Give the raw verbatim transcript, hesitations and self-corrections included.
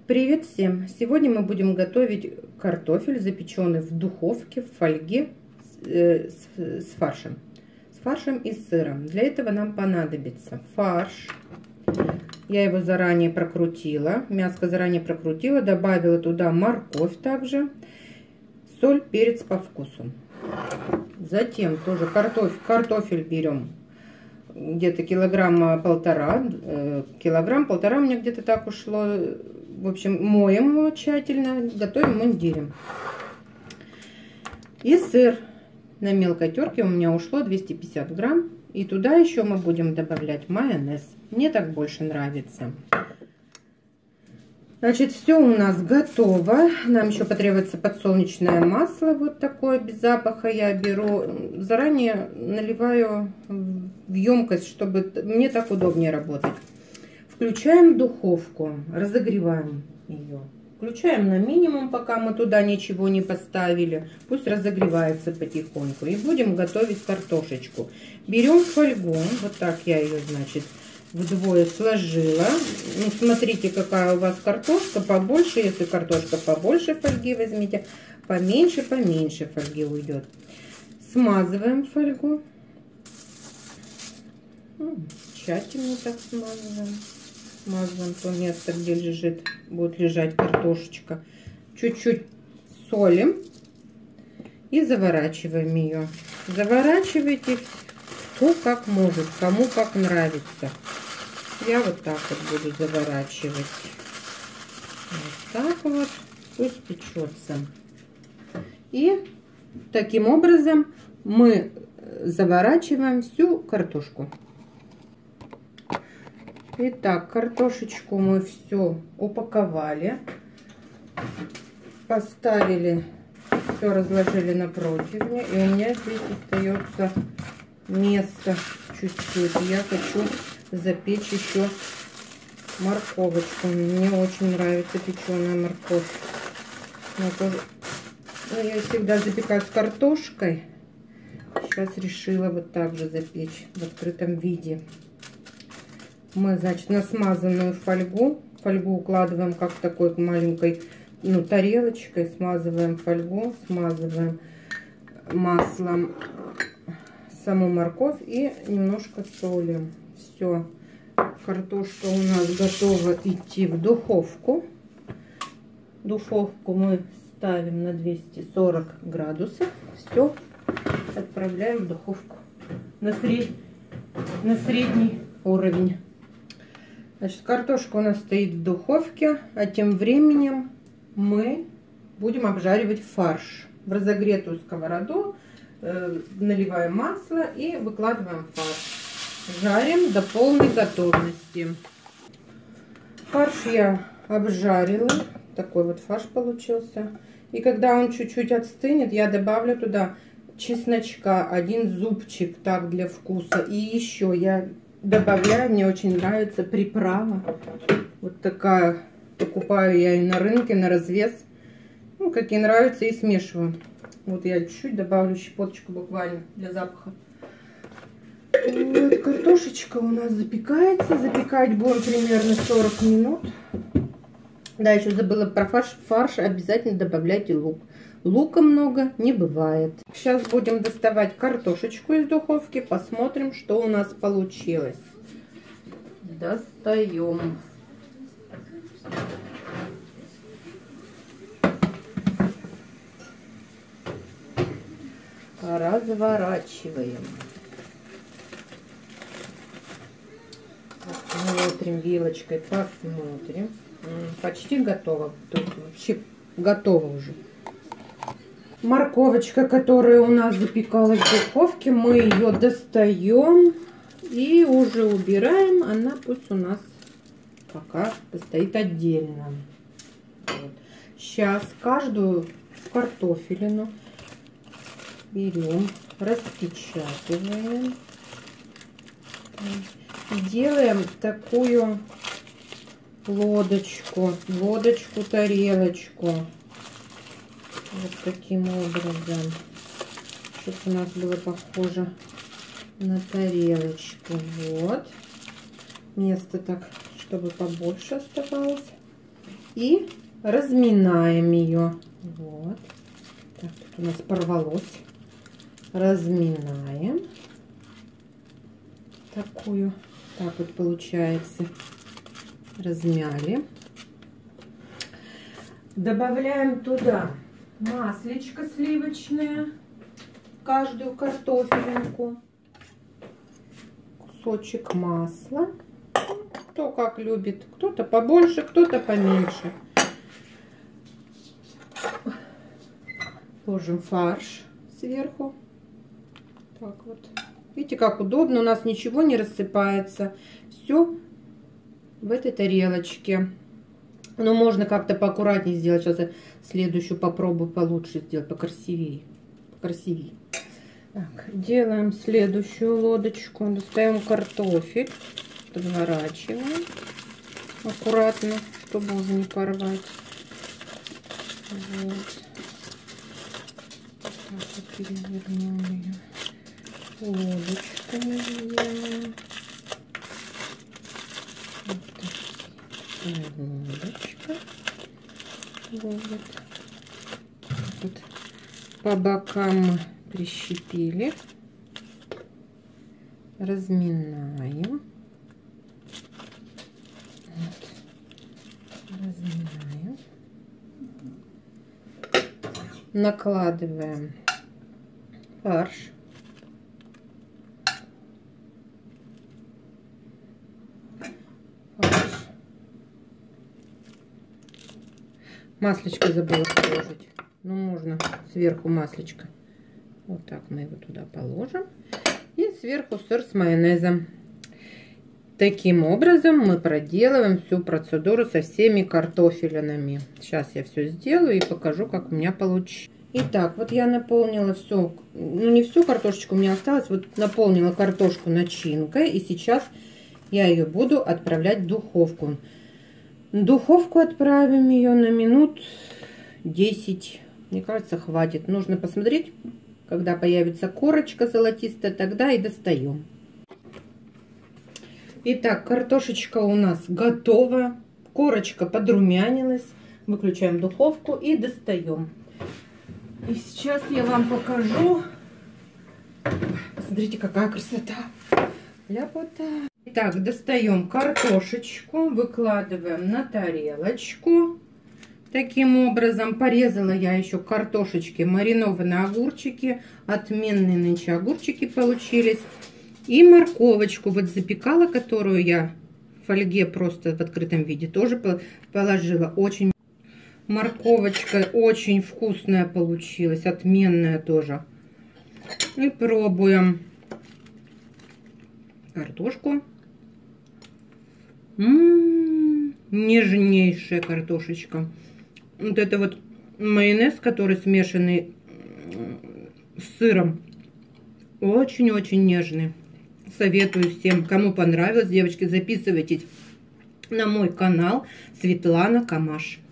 Привет всем! Сегодня мы будем готовить картофель, запеченный в духовке в фольге с, э, с, с фаршем. С фаршем и сыром. Для этого нам понадобится фарш. Я его заранее прокрутила. Мяско заранее прокрутила. Добавила туда морковь также. Соль, перец по вкусу. Затем тоже картофель, картофель берем. Где-то килограмма полтора. Килограмм полтора у меня где-то так ушло. В общем, моем его тщательно, готовим мундирем. И сыр на мелкой терке у меня ушло двести пятьдесят грамм. И туда еще мы будем добавлять майонез. Мне так больше нравится. Значит, все у нас готово. Нам еще потребуется подсолнечное масло. Вот такое, без запаха я беру. Заранее наливаю в емкость, чтобы мне так удобнее работать. Включаем духовку, разогреваем ее. Включаем на минимум, пока мы туда ничего не поставили. Пусть разогревается потихоньку. И будем готовить картошечку. Берем фольгу. Вот так я ее, значит, вдвое сложила. Ну, смотрите, какая у вас картошка. Побольше, если картошка побольше фольги возьмите. Поменьше, поменьше фольги уйдет. Смазываем фольгу. Тщательно так смазываем. Смазываем то место, где лежит, будет лежать картошечка. Чуть-чуть солим и заворачиваем ее. Заворачивайте кто как может, кому как нравится. Я вот так вот буду заворачивать. Вот так вот, пусть печется. И таким образом мы заворачиваем всю картошку. Итак, картошечку мы все упаковали, поставили, все разложили на противне, и у меня здесь остается место чуть-чуть. Я хочу запечь еще морковочку. Мне очень нравится печеная морковь. Я, тоже... Я всегда запекаю с картошкой. Сейчас решила вот так же запечь в открытом виде. Мы, значит, на смазанную фольгу, фольгу укладываем как такой маленькой, ну, тарелочкой, смазываем фольгу, смазываем маслом саму морковь и немножко солим. Все, картошка у нас готова идти в духовку. Духовку мы ставим на двести сорок градусов. Все, отправляем в духовку на, сред... на средний уровень. Значит, картошка у нас стоит в духовке, а тем временем мы будем обжаривать фарш. В разогретую сковороду э, наливаем масло и выкладываем фарш. Жарим до полной готовности. Фарш я обжарила. Такой вот фарш получился. И когда он чуть-чуть отстынет, я добавлю туда чесночка, один зубчик, так, для вкуса. И еще я добавляю, мне очень нравится приправа. Вот такая. Покупаю я и на рынке, на развес. Ну, какие нравятся, и смешиваю. Вот я чуть-чуть добавлю щепоточку буквально для запаха. Вот картошечка у нас запекается. Запекать будем примерно сорок минут. Да, еще забыла про фарш. Фарш обязательно добавляйте лук. Лука много не бывает. Сейчас будем доставать картошечку из духовки. Посмотрим, что у нас получилось. Достаем. Разворачиваем. Посмотрим вилочкой. Посмотрим. Почти готово. То есть вообще готово уже. Морковочка, которая у нас запекалась в духовке, мы ее достаем и уже убираем. Она пусть у нас пока стоит отдельно. Вот. Сейчас каждую картофелину берем, распечатываем. Делаем такую лодочку, лодочку, тарелочку. Вот таким образом, чтобы у нас было похоже на тарелочку. Вот. Место так, чтобы побольше оставалось. И разминаем ее. Вот. Так, тут у нас порвалось. Разминаем. Такую. Так вот получается. Размяли. Добавляем туда маслечко сливочное. Каждую картофелинку. Кусочек масла. Кто как любит. Кто-то побольше, кто-то поменьше. Ложим фарш сверху. Так вот. Видите, как удобно. У нас ничего не рассыпается. Все в этой тарелочке. Но можно как-то поаккуратнее сделать. Сейчас я следующую попробую получше сделать. Покрасивее. Покрасивее. Так, делаем следующую лодочку. Достаем картофель. Разворачиваем. Аккуратно, чтобы уже не порвать. Вот. Так вот перевернем ее. Лодочками сделаем. Вот такая лодочка. Вот. Вот. По бокам мы прищепили. Разминаем. Вот. Разминаем. Накладываем фарш. Фарш. Маслечко забыла положить. Ну, можно сверху маслечко. Вот так мы его туда положим. И сверху сыр с майонезом. Таким образом мы проделываем всю процедуру со всеми картофелинами. Сейчас я все сделаю и покажу, как у меня получилось. Итак, вот я наполнила все, ну не всю картошечку, у меня осталось, вот наполнила картошку начинкой. И сейчас я ее буду отправлять в духовку. В духовку отправим ее на минут десять. Мне кажется, хватит. Нужно посмотреть, когда появится корочка золотистая, тогда и достаем. Итак, картошечка у нас готова. Корочка подрумянилась. Выключаем духовку и достаем. И сейчас я вам покажу. Посмотрите, какая красота. Ляпота. Итак, достаем картошечку. Выкладываем на тарелочку. Таким образом, порезала я еще картошечки, маринованные огурчики. Отменные нынче огурчики получились. И морковочку, вот запекала, которую я в фольге просто в открытом виде тоже положила. Очень морковочка очень вкусная получилась, отменная тоже. И пробуем картошку. М-м-м, нежнейшая картошечка. Вот это вот майонез, который смешанный с сыром, очень-очень нежный. Советую всем, кому понравилось, девочки, записывайтесь на мой канал Светлана Камаш.